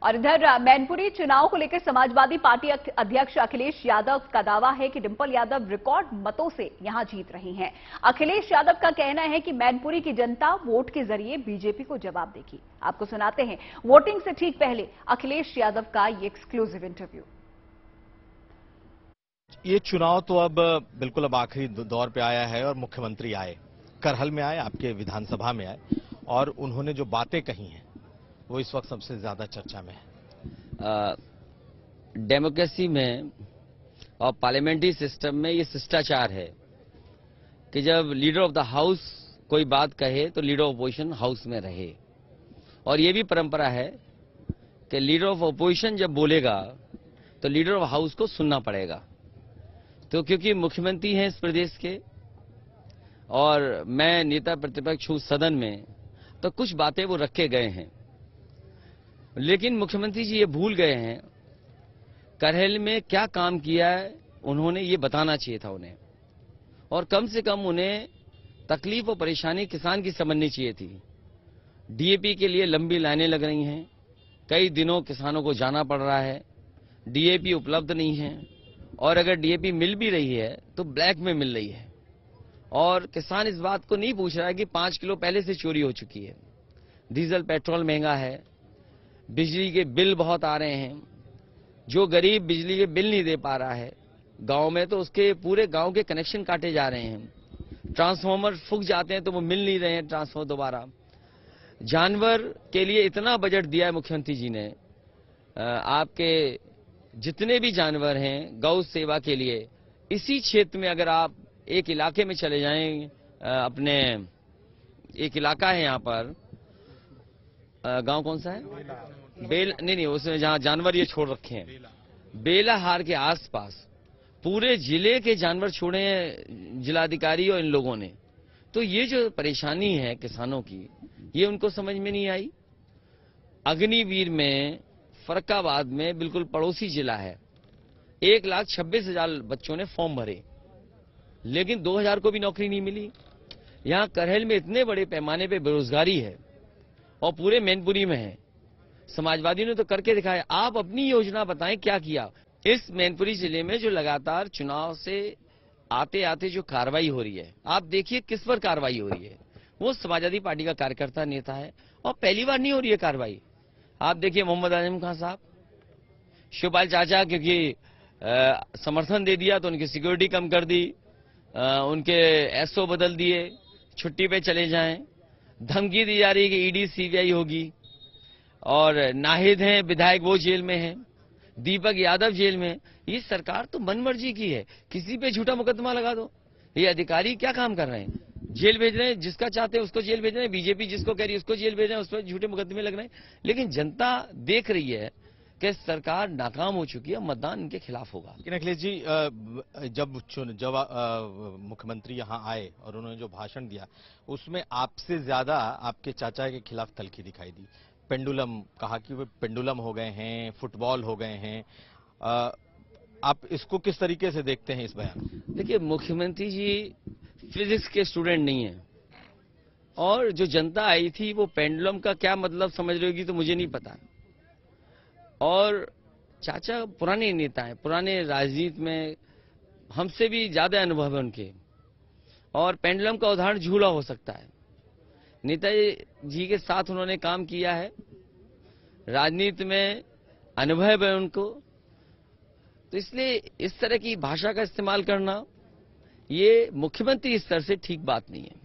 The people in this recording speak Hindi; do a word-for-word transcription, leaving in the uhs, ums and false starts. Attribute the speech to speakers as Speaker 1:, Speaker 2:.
Speaker 1: और इधर मैनपुरी चुनाव को लेकर समाजवादी पार्टी अध्यक्ष अखिलेश यादव का दावा है कि डिंपल यादव रिकॉर्ड मतों से यहां जीत रही हैं। अखिलेश यादव का कहना है कि मैनपुरी की जनता वोट के जरिए बीजेपी को जवाब देगी। आपको सुनाते हैं वोटिंग से ठीक पहले अखिलेश यादव का ये एक्सक्लूसिव इंटरव्यू।
Speaker 2: ये चुनाव तो अब बिल्कुल अब आखिरी दौर पे आया है और मुख्यमंत्री आए, करहल में आए, आपके विधानसभा में आए और उन्होंने जो बातें कही हैं वो इस वक्त सबसे ज्यादा चर्चा में है।
Speaker 3: डेमोक्रेसी में और पार्लियामेंट्री सिस्टम में ये शिष्टाचार है कि जब लीडर ऑफ द हाउस कोई बात कहे तो लीडर ऑफ अपोजिशन हाउस में रहे, और ये भी परंपरा है कि लीडर ऑफ अपोजिशन जब बोलेगा तो लीडर ऑफ हाउस को सुनना पड़ेगा। तो क्योंकि मुख्यमंत्री हैं इस प्रदेश के और मैं नेता प्रतिपक्ष हूं सदन में, तो कुछ बातें वो रखे गए हैं, लेकिन मुख्यमंत्री जी ये भूल गए हैं करहल में क्या काम किया है, उन्होंने ये बताना चाहिए था उन्हें, और कम से कम उन्हें तकलीफ और परेशानी किसान की समझनी चाहिए थी। डीएपी के लिए लंबी लाइनें लग रही हैं, कई दिनों किसानों को जाना पड़ रहा है, डीएपी उपलब्ध नहीं है, और अगर डीएपी मिल भी रही है तो ब्लैक में मिल रही है, और किसान इस बात को नहीं पूछ रहा है कि पांच किलो पहले से चोरी हो चुकी है। डीजल पेट्रोल महंगा है, बिजली के बिल बहुत आ रहे हैं, जो गरीब बिजली के बिल नहीं दे पा रहा है गांव में तो उसके पूरे गांव के कनेक्शन काटे जा रहे हैं, ट्रांसफार्मर फूक जाते हैं तो वो मिल नहीं रहे हैं ट्रांसफार्मर दोबारा। जानवर के लिए इतना बजट दिया है मुख्यमंत्री जी ने, आपके जितने भी जानवर हैं गौ सेवा के लिए, इसी क्षेत्र में अगर आप एक इलाके में चले जाएं, अपने एक इलाका है यहाँ पर, गांव कौन सा है, बेल नहीं नहीं उसमें जहां जानवर ये छोड़ रखे हैं, बेलाहार के आसपास पूरे जिले के जानवर छोड़े हैं जिलाधिकारी और इन लोगों ने। तो ये जो परेशानी है किसानों की, ये उनको समझ में नहीं आई। अग्निवीर में, फरक्काबाद में, बिल्कुल पड़ोसी जिला है, एक लाख छब्बीस हजार बच्चों ने फॉर्म भरे, लेकिन दो हजार को भी नौकरी नहीं मिली। यहाँ करहल में इतने बड़े पैमाने पे बेरोजगारी है और पूरे मैनपुरी में है। समाजवादी ने तो करके दिखाया। आप अपनी योजना बताएं क्या किया इस मैनपुरी जिले में, जो लगातार चुनाव से आते आते जो कार्रवाई हो रही है, आप देखिए किस पर कार्रवाई हो रही है। वो समाजवादी पार्टी का कार्यकर्ता नेता है और पहली बार नहीं हो रही है कार्रवाई। आप देखिए मोहम्मद आजम खान साहब, शिवपाल चाचा क्योंकि आ, समर्थन दे दिया तो उनकी सिक्योरिटी कम कर दी, आ, उनके एसओ बदल दिए, छुट्टी पे चले जाएं। धमकी दी जा रही है कि ईडी सीबीआई होगी, और नाहिद हैं विधायक वो जेल में हैं, दीपक यादव जेल में। ये सरकार तो मनमर्जी की है, किसी पे झूठा मुकदमा लगा दो। ये अधिकारी क्या काम कर रहे हैं, जेल भेज रहे हैं, जिसका चाहते हैं उसको जेल भेज रहे हैं, बीजेपी जिसको कह रही है उसको जेल भेज रहे हैं, उस पर झूठे मुकदमे लग रहे हैं। लेकिन जनता देख रही है कि सरकार नाकाम हो चुकी है, मतदान इनके खिलाफ होगा।
Speaker 2: लेकिन अखिलेश जी, जब जब मुख्यमंत्री यहाँ आए और उन्होंने जो भाषण दिया उसमें आपसे ज्यादा आपके चाचा के खिलाफ तलखी दिखाई दी। पेंडुलम कहा कि वे पेंडुलम हो गए हैं, फुटबॉल हो गए हैं। आप इसको किस तरीके से देखते हैं इस बयान?
Speaker 3: देखिए, मुख्यमंत्री जी फिजिक्स के स्टूडेंट नहीं है, और जो जनता आई थी वो पेंडुलम का क्या मतलब समझ रही होगी तो मुझे नहीं पता। और चाचा पुराने नेता हैं, पुराने राजनीति में हमसे भी ज्यादा अनुभव है उनके, और पेंडुलम का उदाहरण झूला हो सकता है। नेताजी जी के साथ उन्होंने काम किया है, राजनीति में अनुभव है उनको, तो इसलिए इस तरह की भाषा का इस्तेमाल करना ये मुख्यमंत्री स्तर से ठीक बात नहीं है।